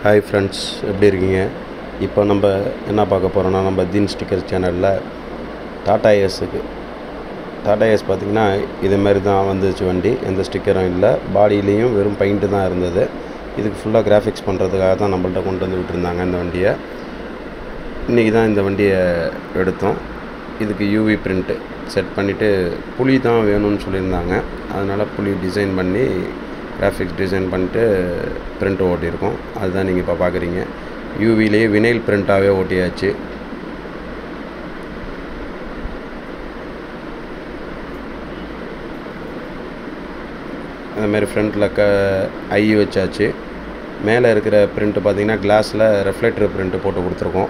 Hi friends, எப்படி இருக்கீங்க? இப்போ நம்ம என்ன பார்க்க போகிறோன்னா, நம்ம தீன் ஸ்டிக்கர் சேனலில் டாடா ஏஸ் பார்த்திங்கன்னா இதுமாரி தான் வந்துச்சு வண்டி. எந்த ஸ்டிக்கரும் இல்லை, பாடியிலையும் வெறும் பெயிண்ட்டு தான் இருந்தது. இதுக்கு ஃபுல்லாக கிராஃபிக்ஸ் பண்ணுறதுக்காக தான் நம்மள்ட்ட கொண்டு வந்து விட்டுருந்தாங்க இந்த வண்டியை. இன்றைக்கி தான் இந்த வண்டியை எடுத்தோம். இதுக்கு யூவி பிரிண்ட்டு செட் பண்ணிவிட்டு புளி தான் வேணும்னு சொல்லியிருந்தாங்க. அதனால் புளி டிசைன் பண்ணி கிராஃபிக்ஸ் டிசைன் பண்ணிட்டு பிரிண்ட்டு ஓட்டியிருக்கோம். அதுதான் நீங்கள் இப்போ பார்க்குறீங்க. யூவிலேயே வினைல் பிரிண்ட்டாகவே ஓட்டியாச்சு. அதுமாரி ஃப்ரண்ட்டில் ஐ வச்சாச்சு. மேலே இருக்கிற பிரிண்ட்டு பார்த்திங்கன்னா கிளாஸில் ரெஃப்ளெக்டர் பிரிண்ட்டு போட்டு கொடுத்துருக்கோம்.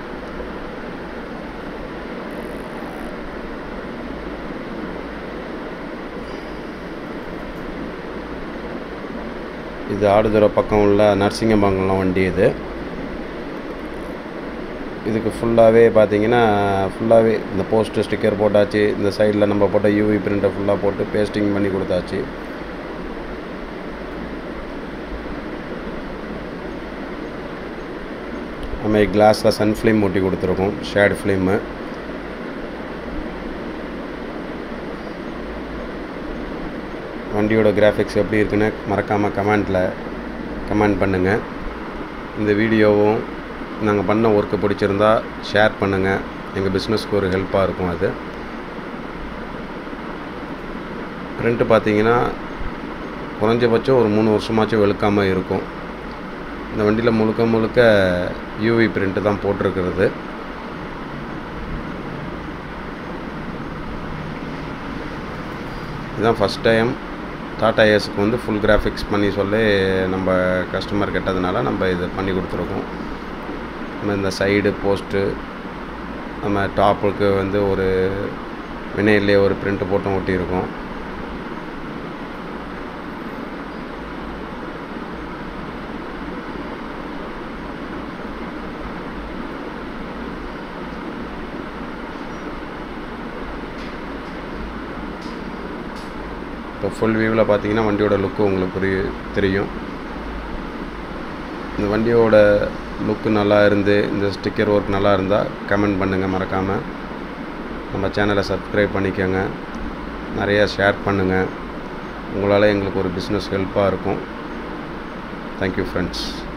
இது ஆடுதுறை பக்கம் உள்ள நரசிங்கமங்கலம் வண்டி. இதுக்கு ஃபுல்லாகவே பார்த்திங்கன்னா இந்த போஸ்ட்டு ஸ்டிக்கர் போட்டாச்சு. இந்த சைடில் நம்ம போட்ட யூவி பிரிண்ட்டை ஃபுல்லாக போட்டு பேஸ்டிங் பண்ணி கொடுத்தாச்சு. நம்ம கிளாஸில் சன் ஃபிலிம் ஒட்டி கொடுத்துருக்கோம், ஷேட் ஃபிலிம்மு. வண்டியோட கிராஃபிக்ஸ் எப்படி இருக்குன்னு மறக்காமல் கமெண்ட் பண்ணுங்கள். இந்த வீடியோவும் நாங்கள் பண்ண ஒர்க்கு பிடிச்சிருந்தா ஷேர் பண்ணுங்கள். எங்கள் பிஸ்னஸ்க்கு ஒரு ஹெல்ப்பாக இருக்கும். அது பிரிண்ட்டு பார்த்திங்கன்னா குறைஞ்சபட்சம் ஒரு 3 வருஷமாச்சும் வெளுக்காமல் இருக்கும். இந்த வண்டியில் முழுக்க யூவி பிரிண்ட்டு தான் போட்டிருக்கிறது. இதுதான் ஃபஸ்ட் டைம் டாடா ஏஸுக்கு வந்து ஃபுல் கிராஃபிக்ஸ் பண்ணி சொல்லி நம்ம கஸ்டமர் கேட்டதுனால நம்ம இது பண்ணி கொடுத்துருக்கோம். நம்ம இந்த சைடு போஸ்ட்டு, நம்ம டாப்புக்கு வந்து ஒரு வினையிலே ஒரு பிரிண்ட்டு போட்டும் ஒட்டியிருக்கோம். இப்போ ஃபுல் வியூவில் பார்த்தீங்கன்னா வண்டியோட லுக்கு உங்களுக்கு தெரியும். இந்த வண்டியோட லுக்கு நல்லா இருந்து, இந்த ஸ்டிக்கர் ஒர்க் நல்லா இருந்தால் கமெண்ட் பண்ணுங்கள். மறக்காமல் நம்ம சேனலை சப்ஸ்கிரைப் பண்ணிக்கோங்க. நிறையா ஷேர் பண்ணுங்கள். உங்களால் எங்களுக்கு ஒரு பிஸ்னஸ் ஹெல்ப்பாக இருக்கும். Thank you friends.